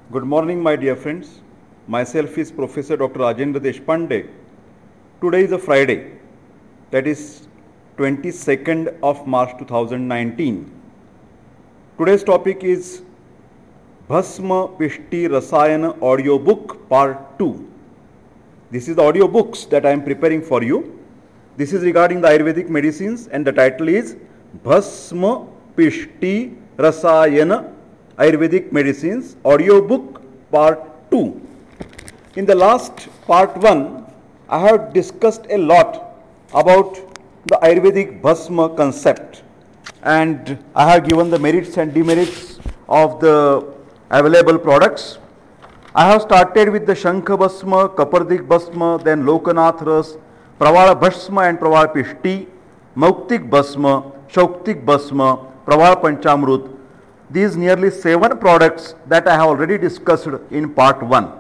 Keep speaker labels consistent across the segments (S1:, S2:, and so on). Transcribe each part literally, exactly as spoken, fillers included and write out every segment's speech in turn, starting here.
S1: Good morning, my dear friends. Myself is Professor Doctor Rajendra Deshpande. Today is a Friday, that is twenty-second of March two thousand nineteen. Today's topic is Bhasma Pishti Rasayana audiobook part two. This is the audio books that I am preparing for you. This is regarding the Ayurvedic medicines and the title is Bhasma Pishti Rasayana Ayurvedic medicines audiobook part two. In the last part one, I have discussed a lot about the Ayurvedic Bhasma concept, and I have given the merits and demerits of the available products. I have started with the Shankha Bhasma, Kapardik Bhasma, then Lokanath Ras, Pravala Bhasma and Pravala Pishti, Mauktik Bhasma, Shauktik Bhasma, Pravala Panchamrut. These nearly seven products that I have already discussed in part one.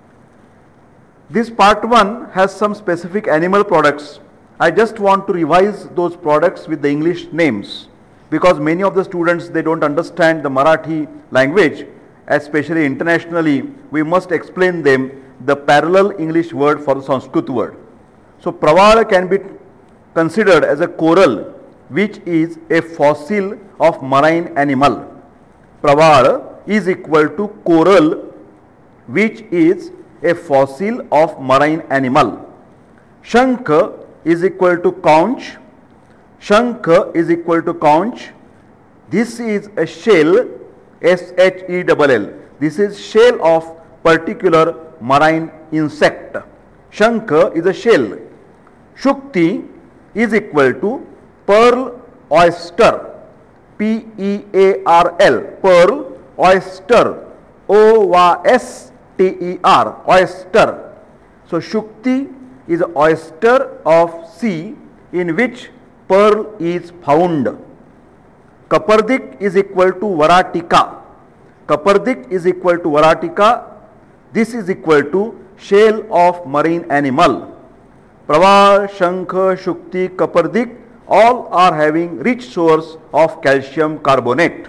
S1: This part one has some specific animal products. I just want to revise those products with the English names, because many of the students, they don't understand the Marathi language, especially internationally. We must explain them the parallel English word for the Sanskrit word. So Pravala can be considered as a coral, which is a fossil of marine animal. Pravala is equal to coral, which is a fossil of marine animal. Shankha is equal to conch. Shankha is equal to conch. This is a shell, S H E L L. This is shell of particular marine insect. Shankha is a shell. Shukti is equal to pearl oyster. P E A R L, pearl, oyster, O Y S T E R, oyster. So Shukti is an oyster of sea in which pearl is found. Kapardik is equal to Varatika. Kapardik is equal to Varatika. This is equal to shell of marine animal. Praval, Shankha, Shukti, Kapardik, all are having rich source of calcium carbonate.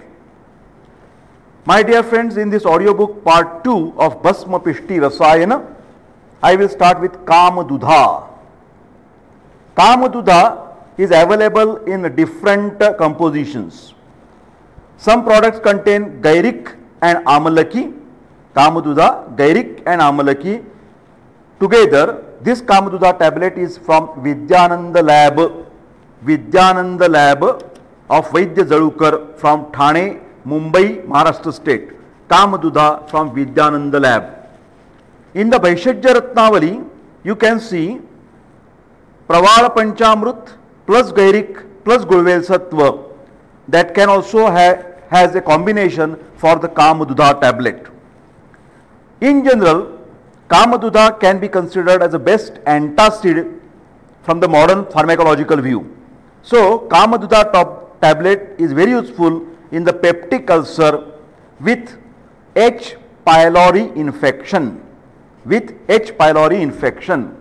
S1: My dear friends, in this audiobook part two of Bhasma Pishti Rasayana, I will start with Kamadudha. Kamadudha is available in different uh, compositions. Some products contain Gairik and Amalaki. Kamadudha, Gairik and Amalaki. Together, this Kamadudha tablet is from Vidyananda Lab. Vidyananda Lab of Vaidya Jalukar from Thane, Mumbai, Maharashtra state. Kamadudha from Vidyananda Lab. In the Vaishajya Ratnavali, you can see Pravala Panchamrut plus Gairik plus Gulvel Sattva. That can also have has a combination for the Kamadudha tablet. In general, Kamadudha can be considered as the best antacid from the modern pharmacological view. So, Kamadudha top tablet is very useful in the peptic ulcer with H. pylori infection. With H. pylori infection.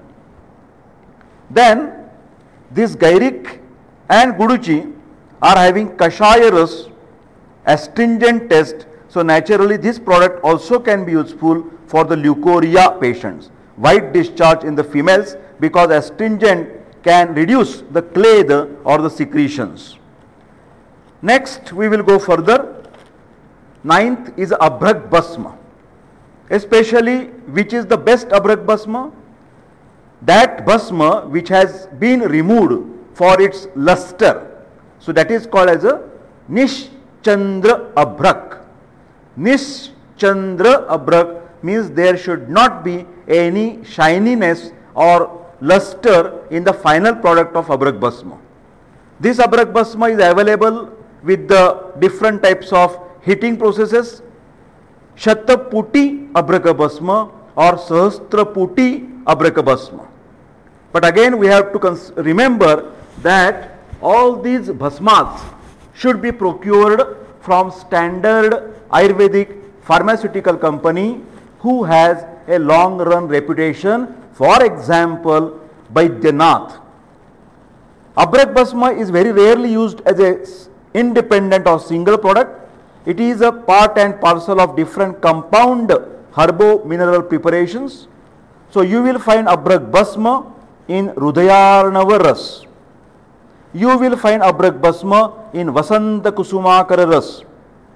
S1: Then, this Gairik and Guduchi are having Kashaya Ras, astringent test. So, naturally this product also can be useful for the leukorrhea patients. White discharge in the females, because astringent can reduce the clathe or the secretions. Next, we will go further. Ninth is Abhrag Bhasma. Especially, which is the best Abhrag Bhasma? That Bhasma which has been removed for its luster. So, that is called as a Nishchandra Abhrag. Nishchandra Abhrag means there should not be any shininess or luster in the final product of Abhrag Bhasma. This Abhrag Bhasma is available with the different types of heating processes. Shataputi Abhrag Bhasma or Sahasraputi Abhrag Bhasma. But again, we have to remember that all these bhasmas should be procured from standard Ayurvedic pharmaceutical company who has a long run reputation. For example, Baidyanath. Abhrag Bhasma is very rarely used as a independent or single product. It is a part and parcel of different compound
S2: herbo mineral preparations. So you will find Abrak Basma in Rudayarnava Ras. You will find Abrak Basma in Vasanta Kusumakara Ras.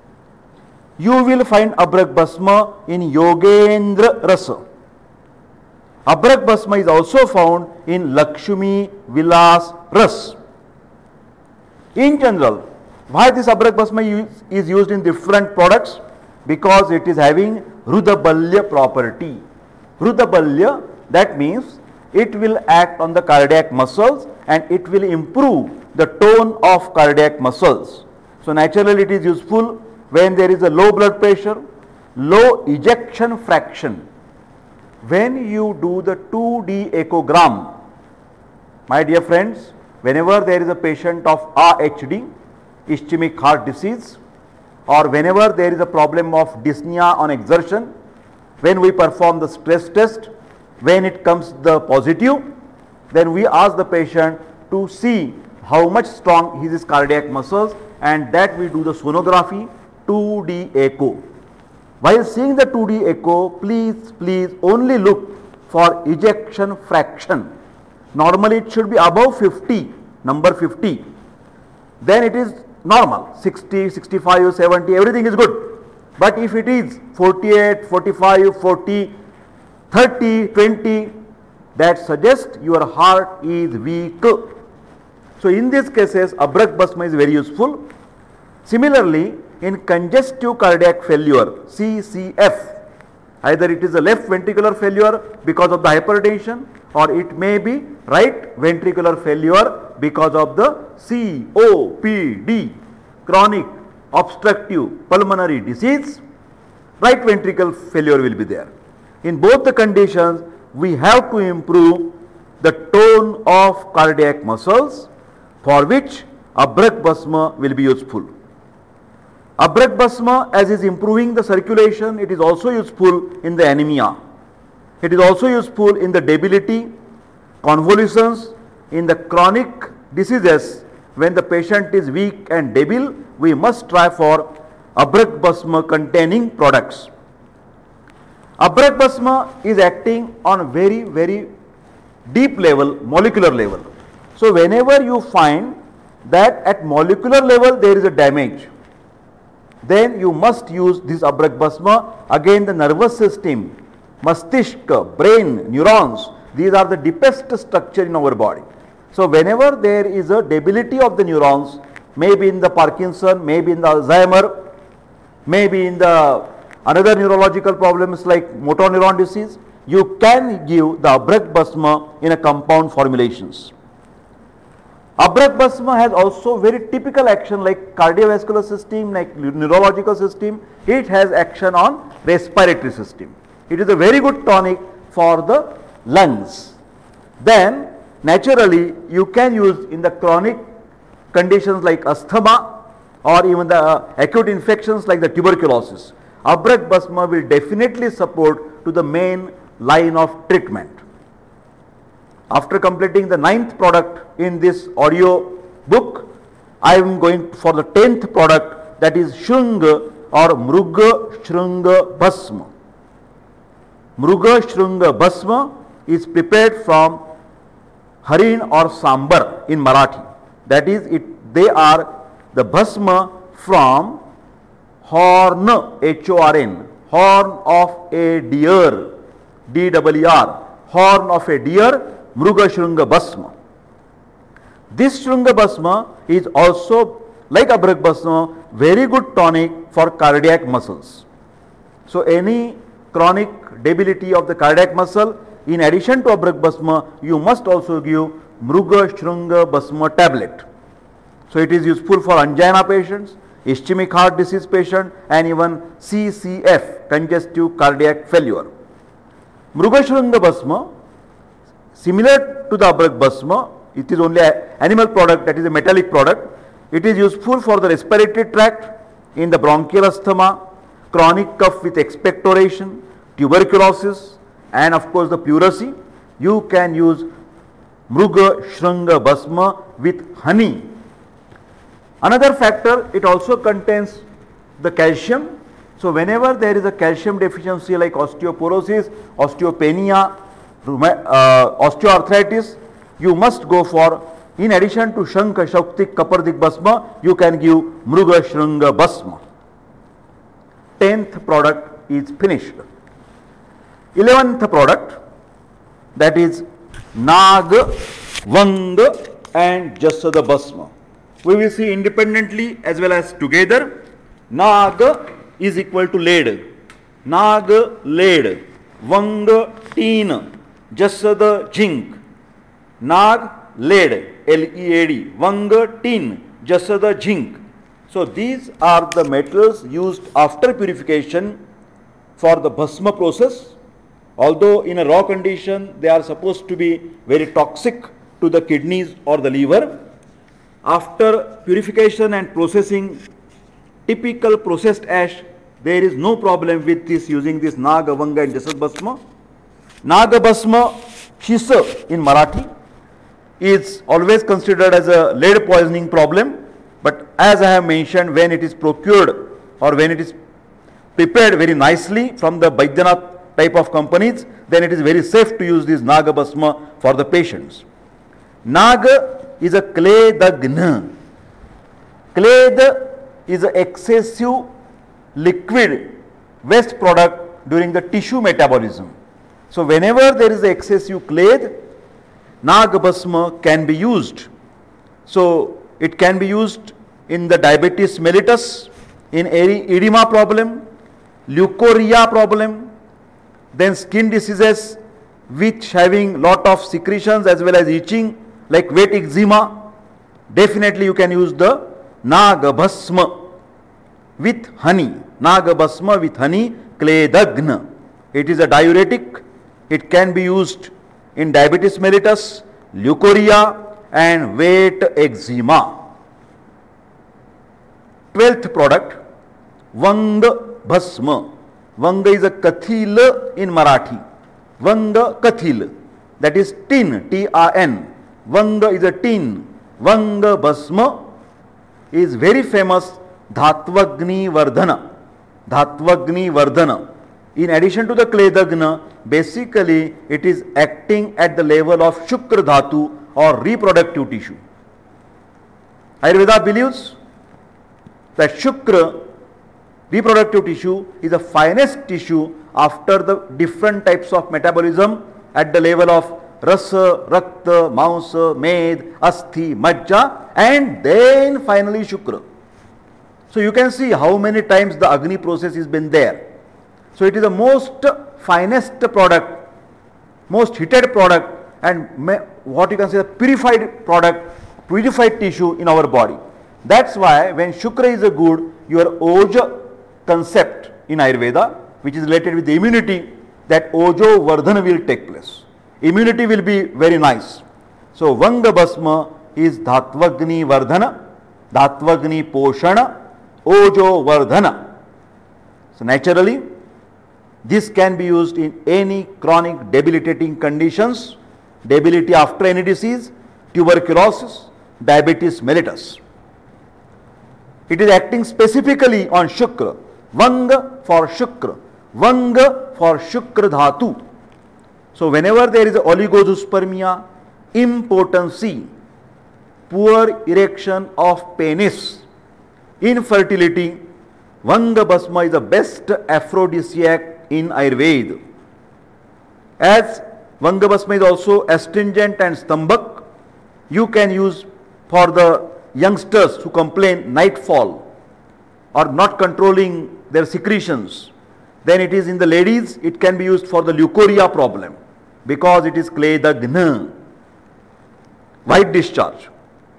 S2: You will find Abrak Basma in Yogendra Rasa. Abrak Basma is also found in Lakshmi Vilas Ras. In general, why this Abrak Basma is used in different products? Because it is having Rudabalya property. Rudabalya, that means it will act on the cardiac muscles and it will improve the tone of cardiac muscles. So naturally it is useful when there is a low blood pressure, low ejection fraction. When you do the two D echogram, my dear friends, whenever there is a patient of A H D, ischemic heart disease, or whenever there is a problem of dyspnea on exertion, when we perform the stress test, when it comes the positive, then we ask the patient to see how much strong is his cardiac muscles, and that we do the sonography, two D echo. While seeing the two D echo, please, please only look for ejection fraction. Normally it should be above fifty, number fifty. Then it is normal, sixty, sixty-five, seventy, everything is good. But if it is forty-eight, forty-five, forty, thirty, twenty, that suggests your heart is weak. So in these cases, Abrak Basma is very useful. Similarly, in congestive cardiac failure, C C F, either it is a left ventricular failure because of the hypertension, or it may be right ventricular failure because of the C O P D, chronic obstructive pulmonary disease, right ventricle failure will be there. In both the conditions, we have to improve the tone of cardiac muscles, for which Abrak Basma will be useful. Abrak Basma, as is improving the circulation, it is also useful in the anemia. It is also useful in the debility, convulsions, in the chronic diseases. When the patient is weak and debil, we must try for Abrak Basma containing products. Abrak Basma is acting on very, very deep level, molecular level. So whenever you find that at molecular level there is a damage, then you must use this Abrak Basma. Again, the nervous system, Mastishka, brain, neurons, these are the deepest structure in our body. So whenever there is a debility of the neurons, maybe in the Parkinson, maybe in the Alzheimer, maybe in the another neurological problems like motor neuron disease, you can give the Abrak Basma in a compound formulations. Abrak Basma has also very typical action like cardiovascular system, like neurological system. It has action on respiratory system. It is a very good tonic for the lungs. Then naturally you can use in the chronic conditions like asthma or even the uh, acute infections like the tuberculosis. Abrak Basma will definitely support to the main line of treatment. After completing the ninth product in this audio book, I am going for the tenth product, that is Shrunga or Mruga Shrunga Basma. Mruga Shrunga Basma is prepared from harin or sambar in Marathi. That is, it they are the Basma from horn, H O R N, horn of a deer, D W R, horn of a deer, Mruga Shrunga Basma. This Shrunga Basma is also like Abrak Basma, very good tonic for cardiac muscles. So any chronic debility of the cardiac muscle, in addition to Abrak Basma, you must also give Mruga Shrunga Basma tablet. So it is useful for angina patients, ischemic heart disease patient, and even C C F, congestive cardiac failure. Mruga Shrunga Basma, similar to the Abrak Basma, it is only an animal product, that is a metallic product. It is useful for the respiratory tract, in the bronchial asthma, chronic cough with expectoration, tuberculosis, and of course the pleurisy. You can use Mruga Shrunga Basma with honey. Another factor, it also contains the calcium, So whenever there is a calcium deficiency like osteoporosis, osteopenia, uh, osteoarthritis, you must go for, in addition to Shankha Shaktik Kapardik Basma, you can give Mruga Shrunga Basma. Tenth product is finished. Eleventh product, that is Nag, Vang and Jasada Basma. We will see independently as well as together. Nag is equal to lead. Nag, lead. Vang, tin. Jasada, zinc. Nag, lead. L E A D. Vang, tin. Jasada, zinc. So these are the metals used after purification for the Bhasma process. Although in a raw condition they are supposed to be very toxic to the kidneys or the liver. After purification and processing, typical processed ash, there is no problem with this using this Naga, Vanga and Jasad Basma. Naga Basma, Shisa in Marathi, is always considered as a lead poisoning problem. But as I have mentioned, when it is procured or when it is prepared very nicely from the Baidyanath type of companies, then it is very safe to use this Naga Basma for the patients. Naga is a Kledagna. Kled is an excessive liquid waste product during the tissue metabolism. So whenever there is excessive kled, Naga Basma can be used. So it can be used in the diabetes mellitus, in edema problem, leukorrhea problem, then skin diseases which having lot of secretions as well as itching like wet eczema. Definitely you can use the Naga Bhasma with honey. Naga Bhasma with honey, Kledagna. It is a diuretic. It can be used in diabetes mellitus, leukorrhea and wet eczema. Twelfth product, Vang Bhasma. Vanga is a Kathil in Marathi. Vanga Kathil, that is tin, T R N. Vanga is a tin. Vanga Bhasma is very famous Dhatvagni Vardhana. Dhatvagni Vardhana. In addition to the Kledagna, basically it is acting at the level of Shukra Dhatu or reproductive tissue. Ayurveda believes that Shukra, reproductive tissue, is the finest tissue after the different types of metabolism at the level of Rasa, Rakta, Mausa, Med, Asthi, Majja and then finally Shukra. So you can see how many times the Agni process has been there. So it is the most finest product, most heated product and what you can say the purified product, purified tissue in our body. That's why when Shukra is a good, your Oja concept in Ayurveda, which is related with the immunity, that Ojo Vardhana will take place. Immunity will be very nice. So Vanga Basma is Dhatvagni Vardhana, Dhatvagni Poshana, Ojo Vardhana. So naturally, this can be used in any chronic debilitating conditions, debility after any disease, tuberculosis, diabetes mellitus. It is acting specifically on Shukra. Vanga for Shukra. Vanga for Shukra Dhatu. So whenever there is oligozoospermia, impotency, poor erection of penis, infertility, Vanga Basma is the best aphrodisiac in Ayurveda. As Vanga Basma is also astringent and stambhak, you can use for the youngsters who complain nightfall or not controlling their secretions. Then it is in the ladies, it can be used for the leukorrhea problem because it is Kledagna, white discharge.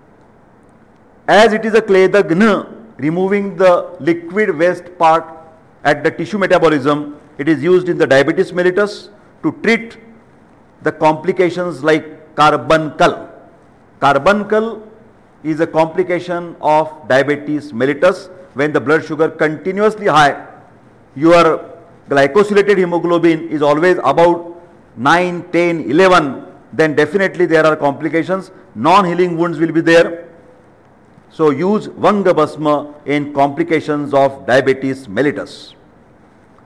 S2: As it is a Kledagna, removing the liquid waste part at the tissue metabolism, it is used in the diabetes mellitus to treat the complications like carbuncle. Carbuncle is a complication of diabetes mellitus. When the blood sugar continuously high, your glycosylated hemoglobin is always about nine, ten, eleven, then definitely there are complications. Non-healing wounds will be there. So use Vanga Basma in complications of diabetes mellitus.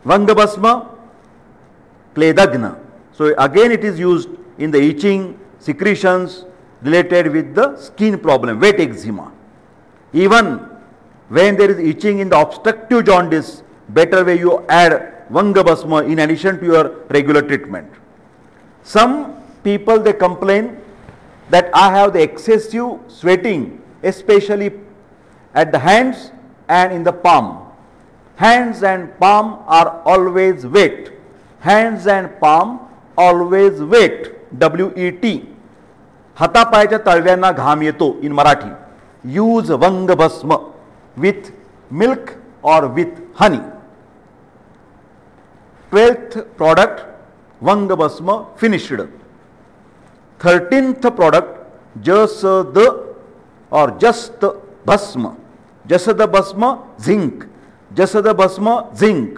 S2: Vangabhasma, Kledagna. So again it is used in the itching, secretions related with the skin problem, wet eczema. Even when there is itching in the obstructive jaundice, better way you add Vangabhasma in addition to your regular treatment. Some people, they complain that I have the excessive sweating, especially at the hands and in the palm. Hands and palm are always wet. Hands and palm always wet. W E T. हातापायाच्या तळव्यांना घाम येतो in Marathi. Use Vangabhasma with milk or with honey. Twelfth product, Vangabhasma finished. Thirteenth product, Jasad or Just Bhasma. Jasad Bhasma, zinc. Jasad Bhasma, zinc.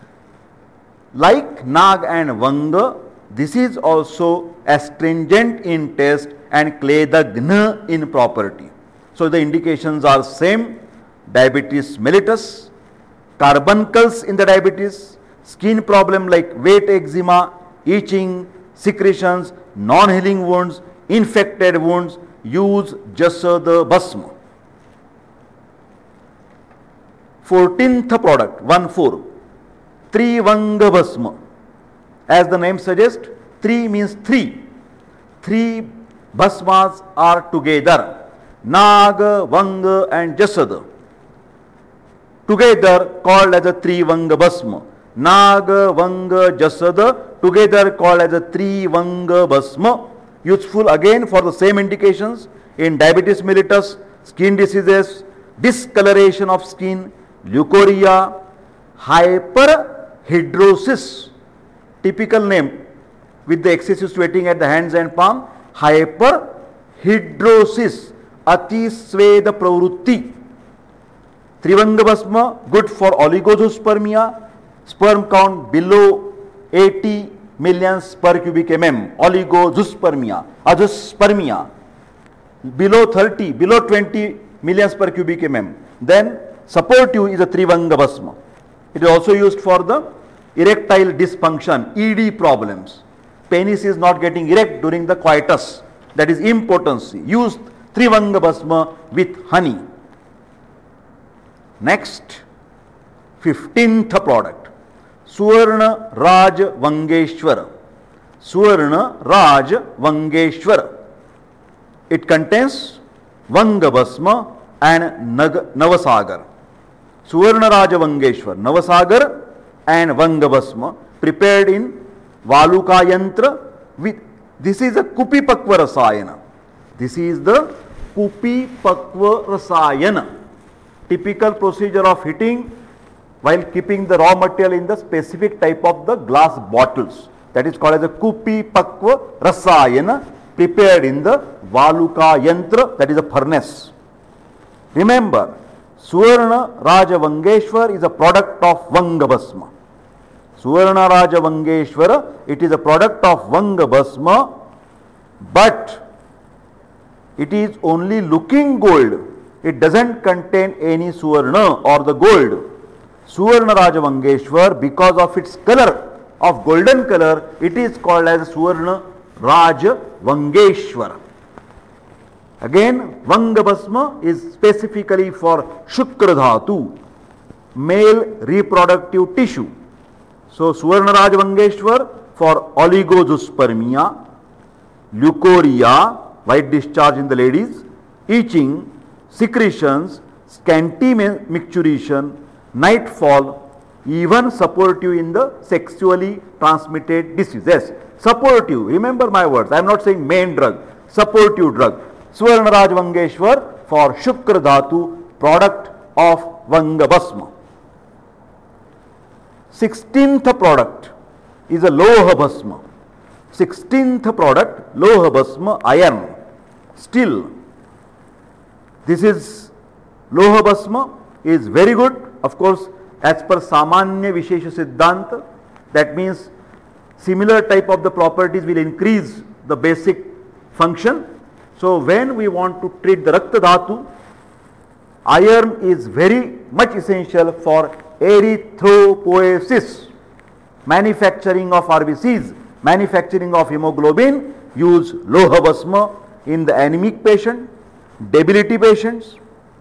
S2: Like Nag and Vanga, this is also astringent in taste and Kledagna in property. So the indications are same: diabetes mellitus, carbuncles in the diabetes, skin problem like wet eczema, itching, secretions, non-healing wounds, infected wounds. Use Jasad Bhasma. Fourteenth product, one four, Trivangabhasma. As the name suggests, three means three. Three bhasmas are together. Nag, Vanga and Jasad. Together called as a Trivangabhasma. Nag, Vanga, Jasad together called as a Trivangabhasma. Useful again for the same indications in diabetes mellitus, skin diseases, discoloration of skin, leukorrhea, hyperhidrosis. Typical name with the excessive sweating at the hands and palm, hyperhidrosis, atisveda pravrutti. Trivangabhasma, good for oligozoospermia, sperm count below eighty millions per cubic mm, oligozoospermia, azoospermia, below thirty, below twenty millions per cubic mm. Then supportive is a Trivangabhasma. It is also used for the erectile dysfunction, E D problems. Penis is not getting erect during the coitus, that is impotency. Use Trivangabhasma with honey. Next, fifteenth product, Suvarna Raj Vangeshwara. Suvarna Raj Vangeshwara. It contains Vangabhasma and Navasagar. Suvarna Raj Vangeshwar, Navasagar and Vangabhasma prepared in Valuka Yantra with, this is a Kupi Pakva Rasayana. This is the Kupi Pakva Rasayana. Typical procedure of heating while keeping the raw material in the specific type of the glass bottles. That is called as a Kupi Pakva Rasayana, prepared in the Valuka Yantra, that is a furnace. Remember, Suvarna Raja Vangeshwar is a product of Vangabhasma. Suvarna Raja Vangeshwara, it is a product of Vangabhasma, but it is only looking gold. It doesn't contain any Suvarna or the gold. Suvarna Raja Vangeshwar, because of its color of golden color, it is called as Suvarna Raja Vangeshwar. Again, Vangabhasma is specifically for Shukra Dhatu, male reproductive tissue. So, Suvarna Raja Vangeshwar for oligozoospermia, leukorrhea, white discharge in the ladies, itching, secretions, scanty micturition, nightfall, even supportive in the sexually transmitted diseases. Supportive, remember my words, I am not saying main drug, supportive drug. Suvarna Raj Vangeshwar for Shukra Dhatu, product of Vangabhasma. Sixteenth product is a Loha Bhasma. Sixteenth product, Loha Bhasma, iron, steel. This is Loha Bhasma, is very good, of course, as per Samanya Vishesha Siddhanta. That means similar type of the properties will increase the basic function. So when we want to treat the Rakta Dhatu, iron is very much essential for erythropoiesis. manufacturing of R B Cs, manufacturing of hemoglobin, use Loha Bhasma in the anemic patient, debility patients.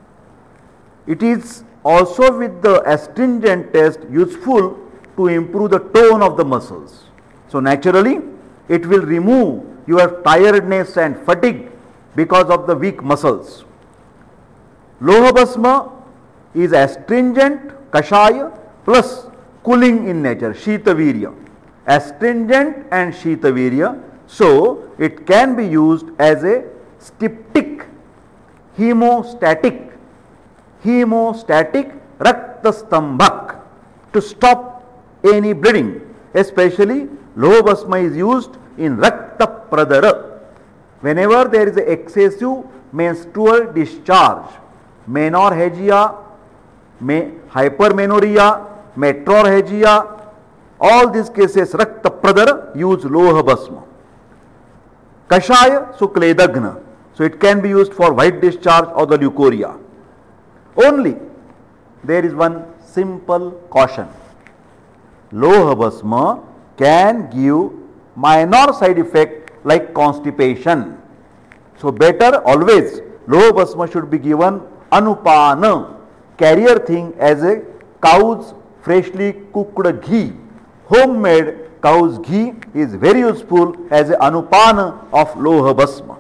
S2: It is also with the astringent test useful to improve the tone of the muscles. So naturally, it will remove your tiredness and fatigue because of the weak muscles. Loha Bhasma is astringent, Kashaya, plus cooling in nature, Shita Virya. Astringent and Shita Virya, so it can be used as a styptic, hemostatic, hemostatic Rakta Stambhak to stop any bleeding. Especially Loha Bhasma is used in Rakta Pradara. Whenever there is a excessive menstrual discharge, menorrhagia, me, hypermenorrhea, metrorrhagia, all these cases Rakta Pradara, use Loha Bhasma. Kashaya, Sukledagna, so it can be used for white discharge or the leukorrhea. Only there is one simple caution. Loha Bhasma can give minor side effect like constipation. So better always Loha Bhasma should be given Anupana, carrier thing, as a cow's freshly cooked ghee. Homemade cow's ghee is very useful as a Anupana of Loha Bhasma.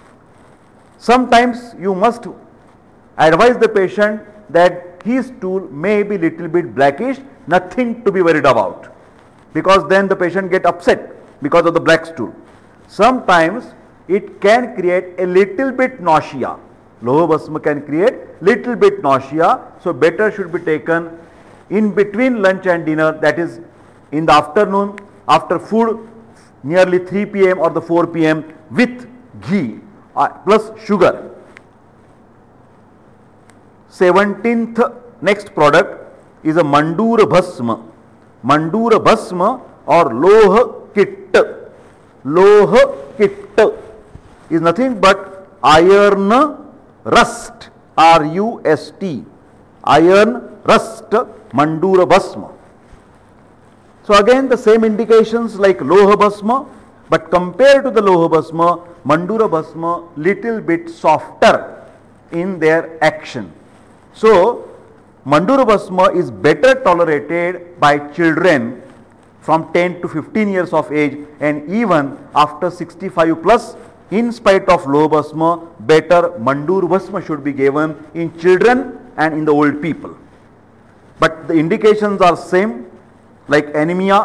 S2: Sometimes you must advise the patient that his stool may be little bit blackish, nothing to be worried about, because then the patient get upset because of the black stool. Sometimes it can create a little bit nausea. Loha Bhasma can create little bit nausea, so better should be taken in between lunch and dinner, that is in the afternoon after food nearly three p m or the four p m with ghee uh, plus sugar. seventeenth next product is a Mandura Bhasma. Mandura Bhasma or Loha Kit. Loha Kit is nothing but iron rust, R U S T, iron rust Mandura Bhasma. So again the same indications like Loha Bhasma, but compared to the Loha Bhasma, Mandura Bhasma little bit softer in their action. So Mandura Bhasma is better tolerated by children from ten to fifteen years of age, and even after sixty-five plus, in spite of Loha Bhasma, better Mandura Bhasma should be given in children and in the old people. But the indications are same, like anemia,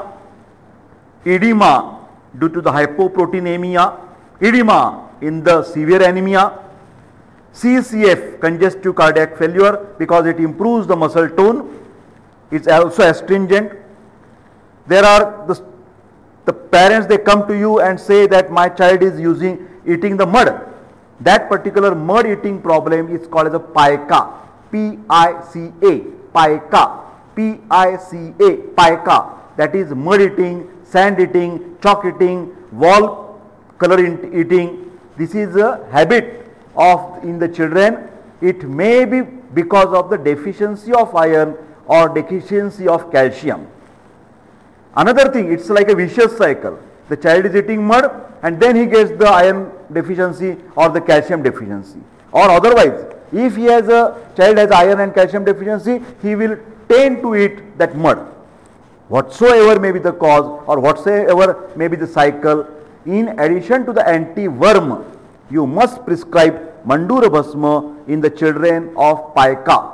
S2: edema due to the hypoproteinemia, edema in the severe anemia, C C F, congestive cardiac failure, because it improves the muscle tone. It's also astringent. There are the, the parents, they come to you and say that my child is using eating the mud. That particular mud eating problem is called as a pica, P I C A, pica, P I C A, pica. That is mud eating, sand eating, chalk eating, wall color eating. This is a habit of in the children. It may be because of the deficiency of iron or deficiency of calcium. Another thing, it's like a vicious cycle. The child is eating mud and then he gets the iron deficiency or the calcium deficiency, or otherwise if he has a child has iron and calcium deficiency, he will tend to eat that mud. Whatsoever may be the cause or whatsoever may be the cycle, in addition to the anti-worm, you must prescribe Mandura Bhasma in the children of pica.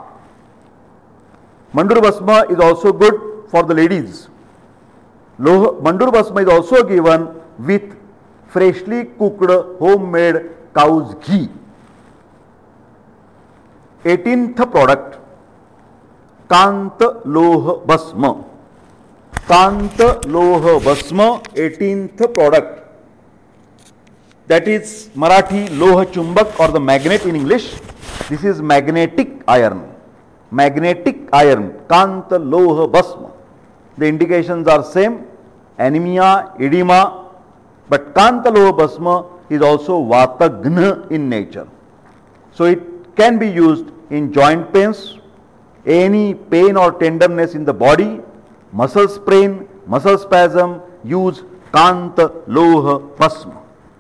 S2: Mandura Bhasma is also good for the ladies. Mandura Bhasma is also given with freshly cooked homemade cow's ghee. eighteenth product, Kanta Loha Bhasma. Kanta Loha Bhasma, eighteenth product. That is Marathi Loha Chumbak or the magnet in English. This is magnetic iron. Magnetic iron, Kanta Loha Bhasma. The indications are same, anemia, edema, but Kanta Loha Bhasma is also Vatagna in nature. So it can be used in joint pains, any pain or tenderness in the body, muscle sprain, muscle spasm, use Kanta Loha Bhasma.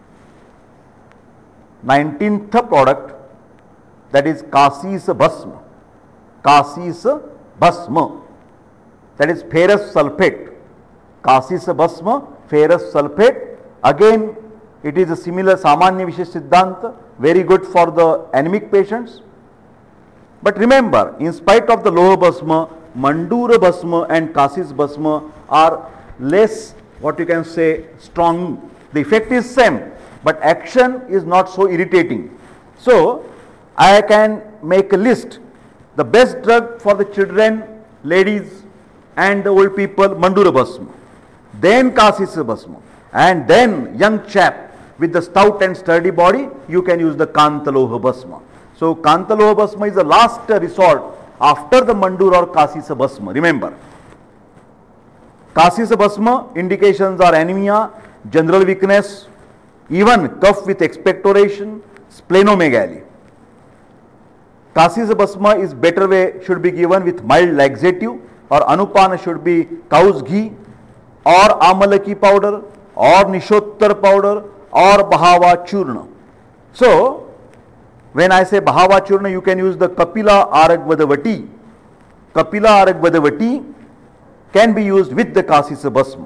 S2: nineteenth product, that is Kasis Bhasma. Kasis Bhasma, that is ferrous sulfate. Kasis Bhasma, ferrous sulfate. Again, it is a similar Samanya Vishesh Siddhanta, very good for the anemic patients. But remember, in spite of the Loha Bhasma, Mandura Bhasma and Kasis Bhasma are less, what you can say, strong. The effect is same, but action is not so irritating. So, I can make a list. The best drug for the children, ladies and the old people, Mandura Bhasma. Then Kasis Bhasma. And then young chap with the stout and sturdy body, you can use the Kantaloha Bhasma. So, Kantaloha Bhasma is the last resort after the Mandura or Kasis Bhasma. Remember, Kasis Bhasma indications are anemia, general weakness, even cough with expectoration, splenomegaly. Kasis Bhasma is better way, should be given with mild laxative, or Anupana should be cow's ghee, or Amalaki powder, or Nishottar powder, or Bahava Churna. So, when I say Bahava Churna, you can use the Kapila Aragvadavati. Kapila Aragvadavati can be used with the Kasis Bhasma.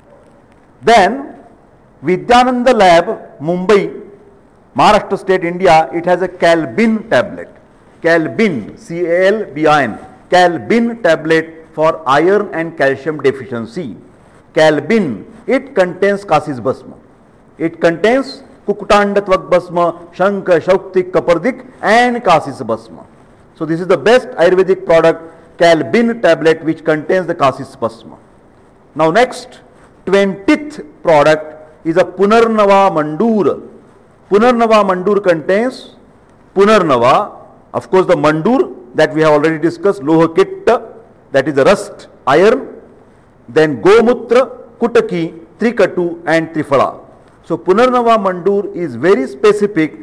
S2: Then, Vidyananda Lab, Mumbai, Maharashtra State, India, it has a Calbin tablet. Calbin, C A L B I N, Calbin tablet for iron and calcium deficiency. Calbin, it contains Kasis Bhasma. It contains Kukutandatvak Bhasma, Shanka, Shauktik, Kapardik and Kasis Bhasma. So, this is the best Ayurvedic product, Calbin tablet, which contains the Kasis Bhasma. Now, next, twentieth product is a Punarnava Mandur. Punarnava Mandur contains Punarnava, of course, the Mandur that we have already discussed, Lohakitta, that is the rust, iron, then Gomutra, Kutaki, Trikatu and Trifala. So, Punarnava Mandur is very specific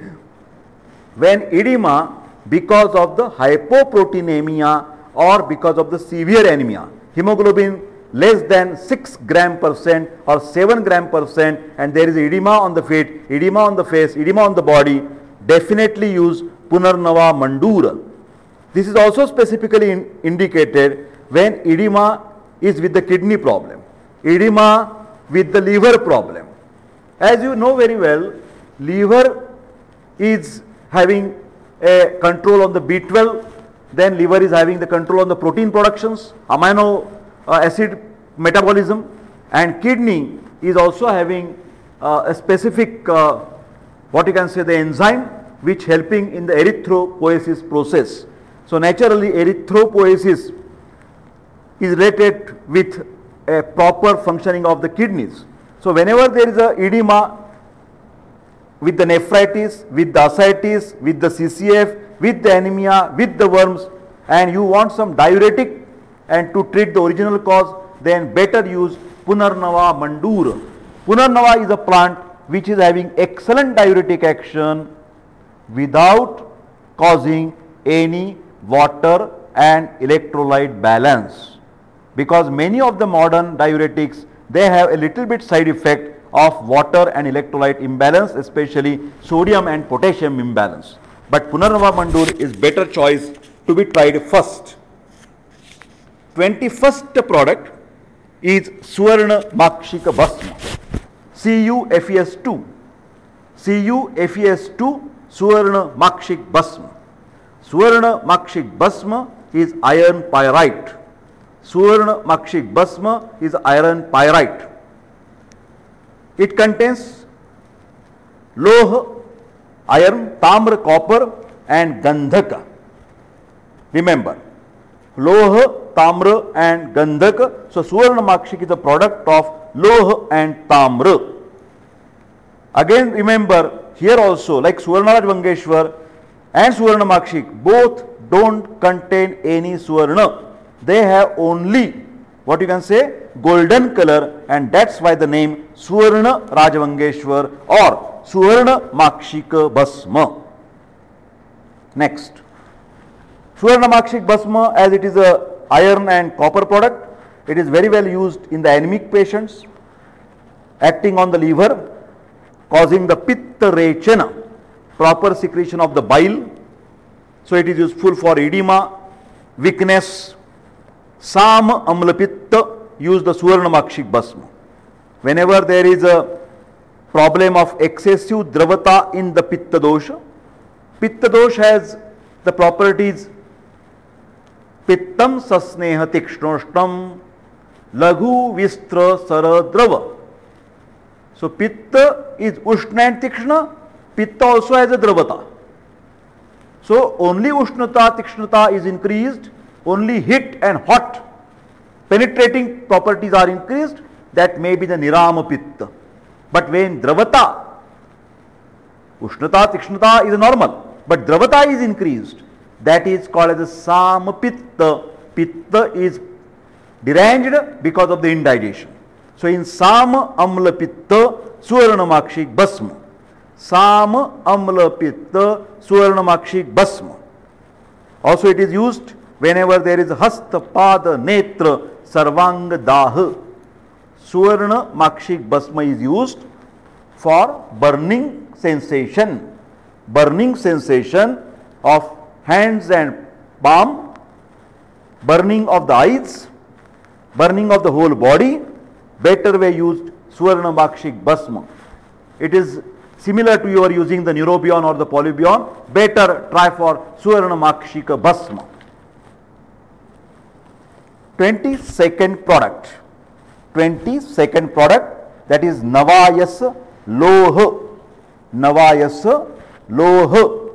S2: when edema because of the hypoproteinemia or because of the severe anemia. Hemoglobin less than six gram percent or seven gram percent, and there is edema on the feet, edema on the face, edema on the body, definitely use Punarnava Mandura. This is also specifically in indicated when edema is with the kidney problem, edema with the liver problem. As you know very well, liver is having a control on the B twelve, then liver is having the control on the protein productions, amino uh, acid metabolism, and kidney is also having uh, a specific, uh, what you can say, the enzyme which helping in the erythropoiesis process. So, naturally erythropoiesis is related with a proper functioning of the kidneys. So, whenever there is a edema with the nephritis, with the ascites, with the C C F, with the anemia, with the worms, and you want some diuretic and to treat the original cause, then better use Punarnava Mandur. Punarnava is a plant which is having excellent diuretic action without causing any water and electrolyte balance, because many of the modern diuretics, they have a little bit side effect of water and electrolyte imbalance, especially sodium and potassium imbalance. But Punarnava Mandur is better choice to be tried first. twenty-first product is Suvarna Makshika Bhasma, C U F E S two. C U F E S two Suvarna Makshik Bhasma. Suvarna Makshik Bhasma is iron pyrite. Suvarna Makshik Bhasma is iron pyrite. It contains Loha, iron, Tamra, copper and Gandhaka. Remember, Loha, Tamra and Gandhaka. So, Suvarna Makshik is a product of Loha and Tamra. Again remember, here also like Suvarna Rajvangeshwar and Suvarna Makshik, both don't contain any Suvarna. They have only, what you can say, golden color, and that's why the name Suvarna Rajvangeshwar or Suvarna Makshika Bhasma. Next, Suvarna Makshik Bhasma, as it is a iron and copper product, It is very well used in the anemic patients, acting on the liver, causing the pitta rechana, proper secretion of the bile. So it is useful for edema, weakness. Sam amla pitta, use the Suvarnamakshik Bhasma. Whenever there is a problem of excessive dravata in the pitta dosha, pitta dosha has the properties pittam sasneha tikshnoshtam laghu vistra sara drava. So pitta is ushna and tikshna, pitta also has a dravata. So only ushnata, tikshnata is increased, only heat and hot penetrating properties are increased, that may be the nirama pitta. But when dravata, ushnata, tikshnata is normal, but dravata is increased, that is called as a sama pitta. Pitta is deranged because of the indigestion. So in sama amla pitta Suvarnamakshik Bhasma. Sama amla pitta Suvarnamakshik Bhasma. Also it is used whenever there is hasta pada netra sarvanga daha. Suvarnamakshik Bhasma is used for burning sensation, burning sensation of hands and palm, burning of the eyes, burning of the whole body. Better way used Suvarnamakshik Bhasma. It is similar to your using the neurobion or the polybion. Better try for Suvarnamakshika Bhasma. twenty-second product. twenty-second product, that is Navayasa Loha. Navayasa Loha.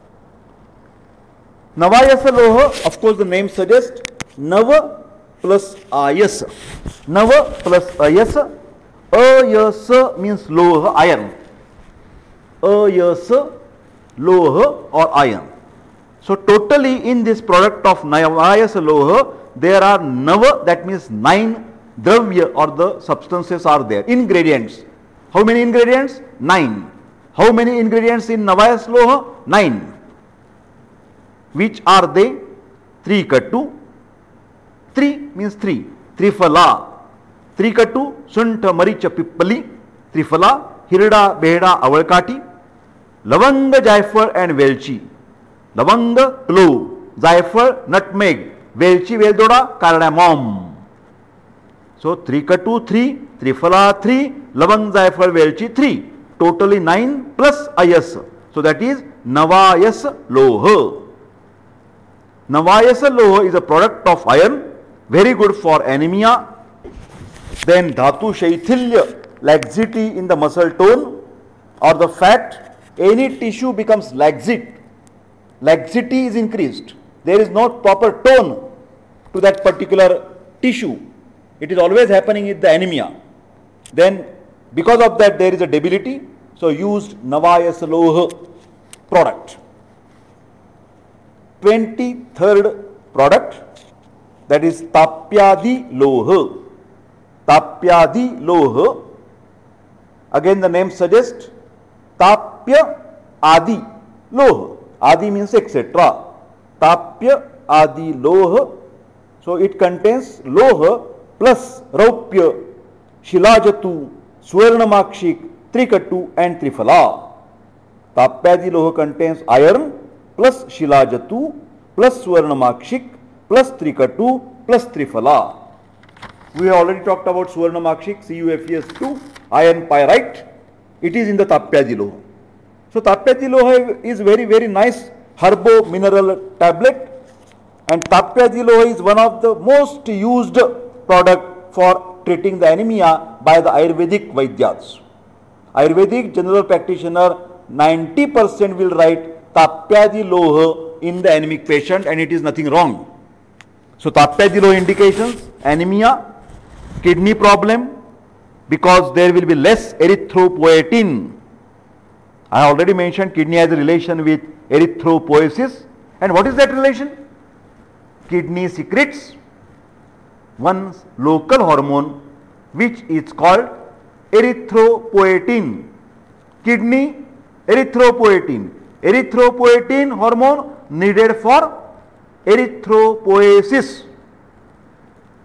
S2: Navayasa Loha, of course the name suggests Nava plus Ayasa. Nava plus Ayasa. Ayasa means Loha, iron. Ayasa, Loha or iron. So totally in this product of Navayasa Loha, there are Nava, that means nine dravya or the substances are there. Ingredients. How many ingredients? Nine. How many ingredients in Navayasa Loha? Nine. Which are they? Three kattu. Three means three. Trifala. Three kattu, Sunta Maricha Pippali. Trifala, Hirda Behda Avalkati. Lavanga, Jaifar and Velchi. Lavanga, clove. Jaifar, nutmeg. Velchi, Veldoda, cardamom. So three kattu, three. Trifala, three. Lavang, Jaifar, Velchi, three. Totally nine plus Ayasa. So that is Navayasa Loha. Navayasa Loha is a product of iron, very good for anemia. Then Dhatu Shaithilya, laxity in the muscle tone or the fat, any tissue becomes laxit. Laxity is increased. There is no proper tone to that particular tissue. It is always happening with the anemia. Then because of that there is a debility. So used Navayasa Loha product. twenty-third product, that is Tapyadi Loha. Tapyadi Loha. Again the name suggests Tapya Adi Loha. Adi means et cetera. Tapya Adi Loha. So it contains Loha plus Raupya, Shilajatu, Suvarnamakshik, Trikattu and Trifala. Tapyadi Loha contains iron plus Shilajatu plus Suvarnamakshik plus Trikattu plus Trifala. We have already talked about Suvarnamakshik, C U F E S two, iron pyrite. It is in the Tapyadi Loha. So Tapyadi Loha is very very nice herbo mineral tablet, and Tapyadi Loha is one of the most used product for treating the anemia by the Ayurvedic Vaidyas. Ayurvedic general practitioner ninety percent will write Tapyadi Loha in the anemic patient, and it is nothing wrong. So Tapyadi Loha indications: anemia, kidney problem, because there will be less erythropoietin. I already mentioned kidney has a relation with erythropoiesis. And what is that relation? Kidney secretes one local hormone which is called erythropoietin. Kidney, erythropoietin. Erythropoietin hormone needed for erythropoiesis.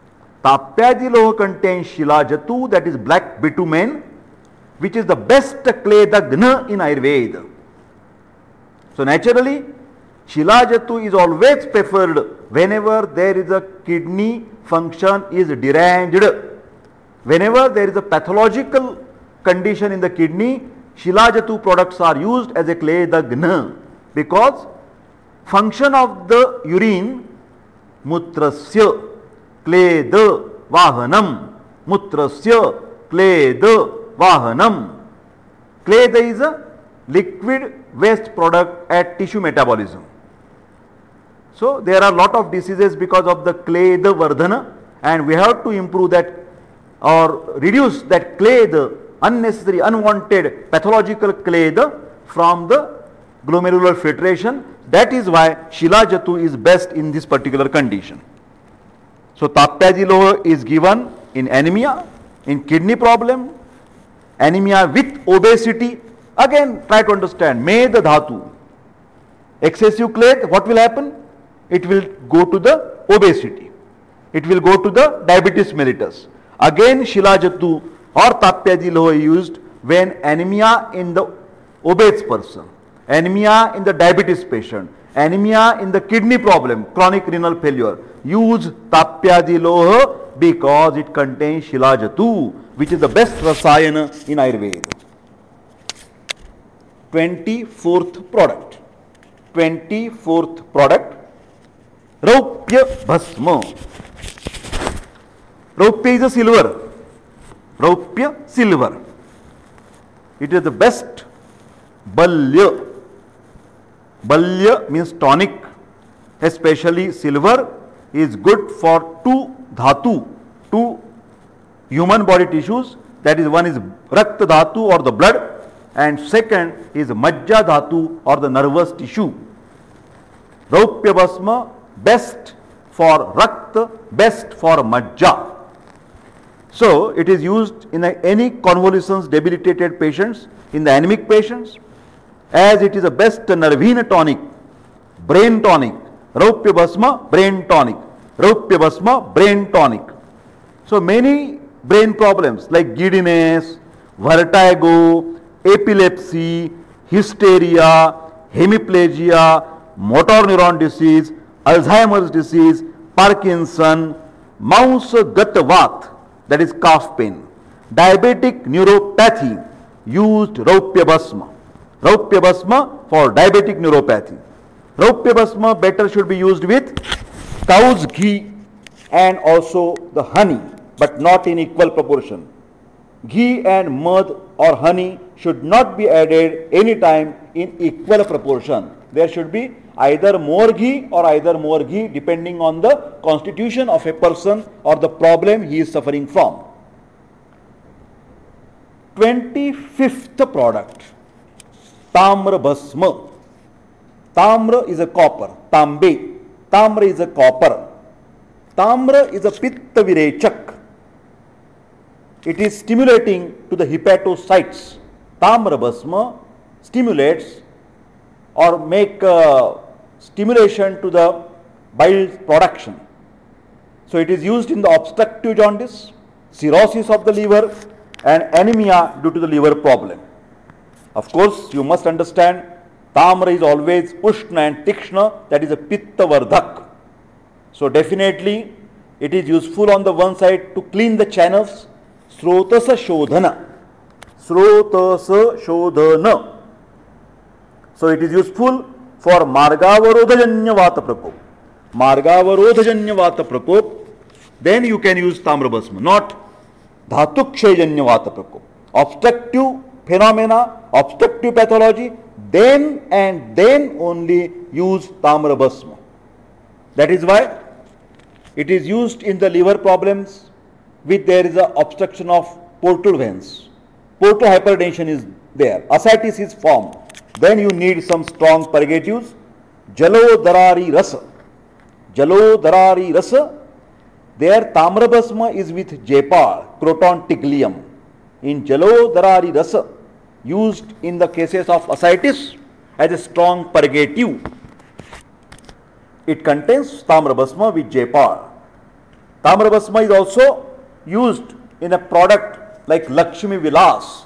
S2: Tapyadiloha contains Shilajatu, that is black bitumen, which is the best clay dagna in Ayurveda. So naturally, Shilajatu is always preferred whenever there is a kidney function is deranged. Whenever there is a pathological condition in the kidney, Shilajatu products are used as a clay dagna, because function of the urine, mutrasya kleda vahanam, mutrasya kleda vahanam. Kleda is a liquid waste product at tissue metabolism. So there are a lot of diseases because of the kleda vardhana, and we have to improve that or reduce that kleda, unnecessary, unwanted pathological kleda from the glomerular filtration. That is why Shilajatu is best in this particular condition. So Tapyadiloha is given in anemia, in kidney problem, anemia with obesity. Again, try to understand, Meda Dhatu, excessive clay, what will happen? It will go to the obesity. It will go to the diabetes mellitus. Again, Shilajatu or Tapyadiloha used when anemia in the obese person, anemia in the diabetes patient, anemia in the kidney problem, chronic renal failure. Use Tapyadiloha because it contains Shilajatu, which is the best rasayana in Ayurveda. twenty-fourth product. twenty-fourth product, Raupya Bhasma. Raupya is a silver. Raupya, silver. It is the best balya. Balya means tonic, especially silver is good for two dhatu, two human body tissues. That is, one is rakta dhatu or the blood, and second is majja dhatu or the nervous tissue. Raupya Bhasma, best for rakta, best for majja. So it is used in a, any convulsions debilitated patients, in the anemic patients, as it is a best nervine tonic, brain tonic. Raupya Bhasma, brain tonic. Raupya Bhasma, brain tonic. So many brain problems like giddiness, vertigo, epilepsy, hysteria, hemiplegia, motor neuron disease, Alzheimer's disease, Parkinson, mouse gatvat, that is calf pain, diabetic neuropathy, used Raupya Bhasma. Raupya Bhasma for diabetic neuropathy. Raupya Bhasma better should be used with cow's ghee and also the honey, but not in equal proportion. Ghee and mud or honey should not be added anytime in equal proportion. There should be either more ghee or either more ghee depending on the constitution of a person or the problem he is suffering from. twenty-fifth product, Tamra Bhasma. Tamra is a copper, Tambe. Tamra is a copper. Tamra is a Pitta Virechak. It is stimulating to the hepatocytes. Tamra Bhasma stimulates or make uh, stimulation to the bile production. So it is used in the obstructive jaundice, cirrhosis of the liver, and anemia due to the liver problem. Of course, you must understand, Tamra is always Ushna and Tikshna, that is a Pitta Vardhak. So definitely it is useful on the one side to clean the channels, Srotasa Shodhana. Srotasa Shodhana. So it is useful for Margavarodhajanya Vata Prakop. Margavarodhajanya Vata Prakop, then you can use Tamra Bhasma, not Dhatukshayajanya Vata Prakop. Obstructive phenomena, obstructive pathology, then and then only use Tamra Bhasma. That is why it is used in the liver problems with there is a obstruction of portal veins. Portal hypertension is there, ascites is formed. Then you need some strong purgatives. Jalo Dharari Rasa. Jalo Dharari Rasa. There Tamra Bhasma is with Jepar, Croton Tiglium. In Jalo Dharari Rasa, used in the cases of ascites as a strong purgative. It contains Tamra Bhasma with Jepar. Tamra Bhasma is also used in a product like Lakshmi Vilas.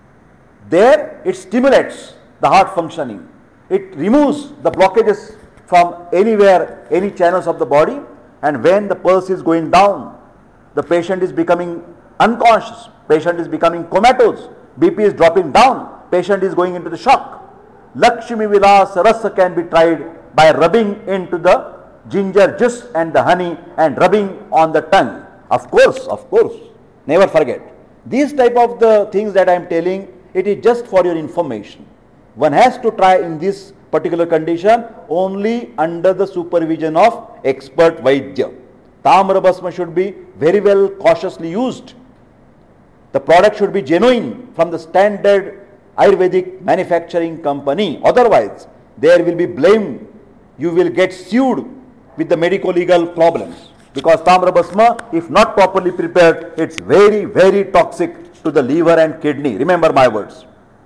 S2: There it stimulates the heart functioning. It removes the blockages from anywhere, any channels of the body, and when the pulse is going down, the patient is becoming unconscious, patient is becoming comatose, B P is dropping down, patient is going into the shock. Lakshmi Vilas Rasa can be tried by rubbing into the ginger juice and the honey and rubbing on the tongue. Of course, of course, never forget. These type of the things that I am telling, it is just for your information. One has to try in this particular condition only under the supervision of expert Vaidya. Tamra Bhasma should be very well cautiously used. The product should be genuine from the standard Ayurvedic manufacturing company. Otherwise, there will be blame. You will get sued with the medico-legal problems. Because Tamra Bhasma, if not properly prepared, it's very, very toxic to the liver and kidney. Remember my words.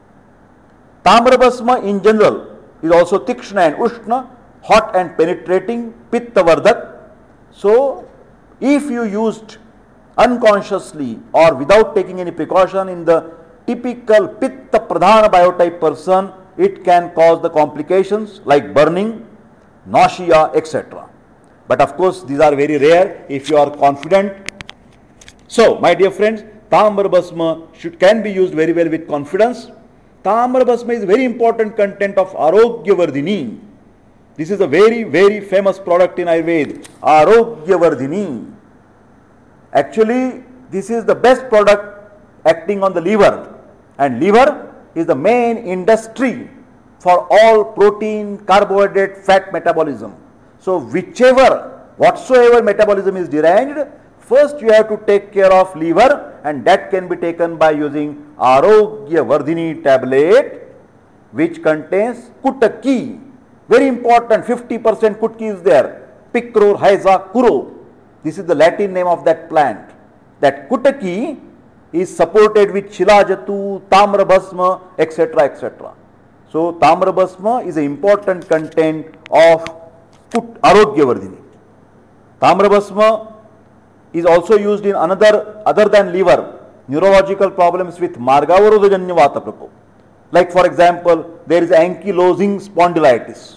S2: Tamra Bhasma in general is also Tikshna and Ushna, hot and penetrating, Pitta Vardak. So, if you used unconsciously or without taking any precaution in the typical Pitta Pradhana biotype person, it can cause the complications like burning, nausea, et cetera. But of course, these are very rare if you are confident. So, my dear friends, Tamra Bhasma should, can be used very well with confidence. Tamra Bhasma is very important content of Arogya Vardhini. This is a very, very famous product in Ayurveda, Arogya Vardhini. Actually, this is the best product acting on the liver, and liver is the main industry for all protein, carbohydrate, fat metabolism. So, whichever, whatsoever metabolism is deranged, first you have to take care of liver, and that can be taken by using Arogya Vardhini tablet, which contains Kutaki. Very important, fifty percent Kutki is there. Picror Hyza Kuro. This is the Latin name of that plant. That Kutaki is supported with Shilajatu, Tamra Bhasma, et cetera, et cetera. So, Tamra Bhasma is an important content of Arogya Vardhini. Tamra Bhasma is also used in another, other than liver, neurological problems with Margavarodhajanya Vata Prakop. Like for example, there is ankylosing spondylitis.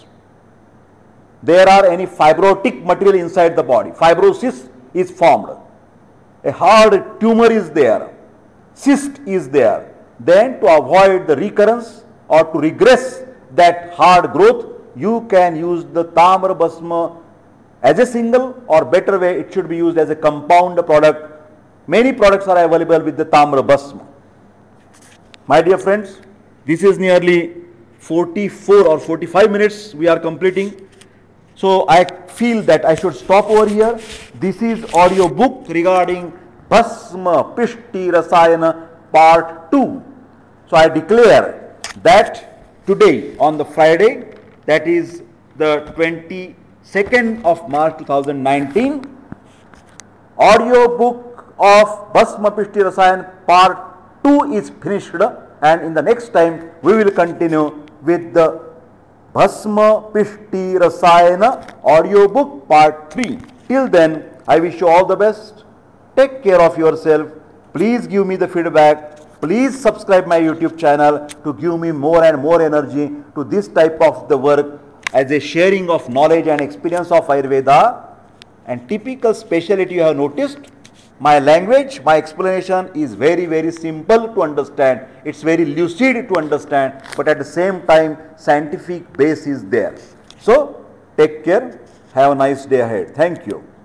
S2: There are any fibrotic material inside the body. Fibrosis is formed. A hard tumor is there. Cyst is there. Then to avoid the recurrence or to regress that hard growth, you can use the Tamra Bhasma as a single, or better way, it should be used as a compound product. Many products are available with the Tamra Bhasma. My dear friends, this is nearly forty-four or forty-five minutes we are completing. So I feel that I should stop over here. This is audio book regarding Bhasma Pishti Rasayana part two. So I declare that today on the Friday, that is the twenty-second of March two thousand nineteen, audio book of Bhasma Pishti Rasayan part two is finished, and in the next time we will continue with the Bhasma Pishti Rasayana audio book part three. Till then, I wish you all the best. Take care of yourself. Please give me the feedback. Please subscribe my YouTube channel to give me more and more energy to this type of the work as a sharing of knowledge and experience of Ayurveda. And typical speciality you have noticed, my language, my explanation is very, very simple to understand. It's very lucid to understand, but at the same time, scientific base is there. So, take care. Have a nice day ahead. Thank you.